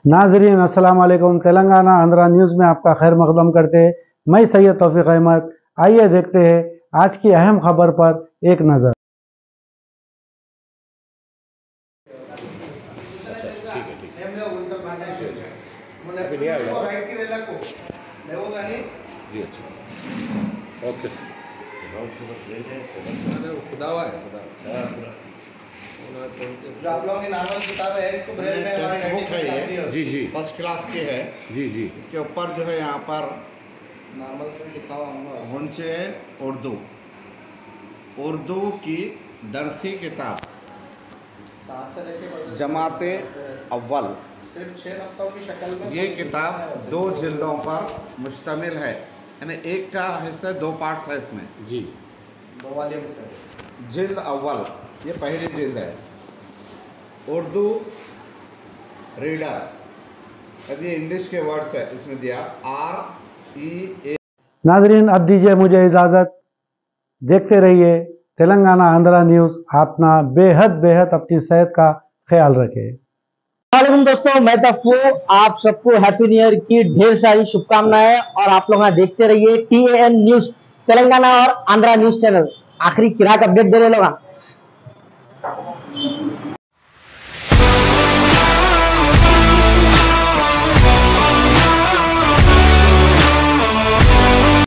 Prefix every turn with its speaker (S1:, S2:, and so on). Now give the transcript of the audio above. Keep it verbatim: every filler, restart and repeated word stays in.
S1: नाजरीन अस्सलाम वालेकुम। तेलंगाना आंध्रा न्यूज़ में आपका खैर मकदम करते हैं। मैं सैयद तौफीक अहमद। आइए देखते हैं आज की अहम खबर पर एक नज़र।
S2: जी अच्छा ओके
S3: जो आप लोगों की नॉर्मल किताबें है इसको ब्रेल में हमारी बुक है ये
S2: जी जी
S3: फर्स्ट क्लास की है
S2: जी जी
S3: इसके ऊपर जो है यहाँ पर नॉर्मल में लिखा हुआ होगा होंचे उर्दू उर्दू की दरसी किताब सात से लेके जमाते अव्वल सिर्फ छः नुक्तों की शक्ल में ये किताब दो जिल्दों पर मुश्तमिल है, यानी एक का हिस्सा दो पार्ट्स है इसमें
S2: जी
S3: दो वाले जिल्द अव्वल ये पहली जिल्द है। उर्दू रीडर, अब ये इंग्लिश के वर्ड्स है इसमें दिया आर ई ए।
S1: नाजरीन अब दीजिए मुझे इजाज़त। देखते रहिए तेलंगाना आंध्रा न्यूज़। अपना बेहद बेहद अपनी सेहत का ख्याल रखें।
S4: वालेकुम दोस्तों, मैं तफ्फू आप सबको हैप्पी न्यू ईयर की ढेर सारी शुभकामनाएं। और आप लोग देखते रहिए T A N news Telangana और आंध्रा न्यूज़ चैनल। आखिरी किराक अपडेट दे रहे लोग।